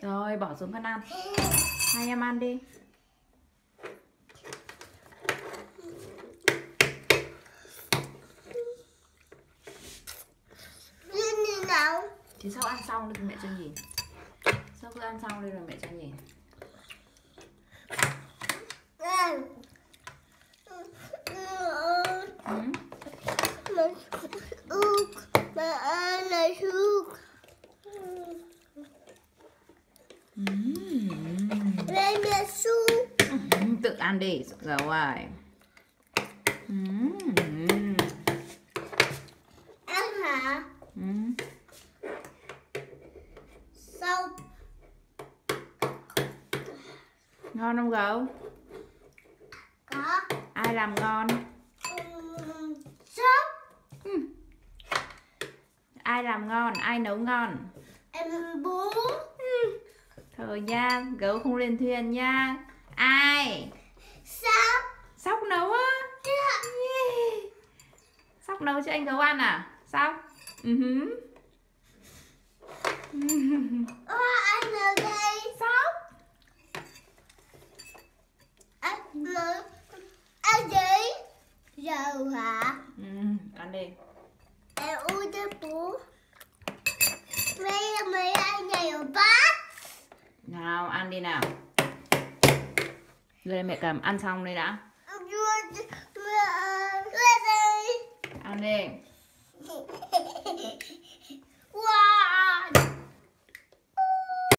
Rồi bỏ xuống con ăn. Hai em ăn đi. Thì sau ăn xong thì mẹ cho nhìn. Sau khi ăn xong đây rồi mẹ cho nhìn. Tự ăn đi, rồi. Ăn hả? Sao? Ngon không gấu? Có. Ai làm ngon? Sốt. Ai làm ngon? Ai nấu ngon? Em bố. Thôi nha, gấu không lên thuyền nha. Ai? Sóc. Sóc nấu á? Yeah. Sóc nấu cho anh gấu ăn à? Sóc? Anh ở đây. Sóc? Ăn gì? Dầu hả? Ăn đi. Em uống cho bố. Mấy anh này ở bát. Nào, ăn đi nào. Rồi mẹ cầm, ăn xong đây đã. Ăn Ăn đi. Wow.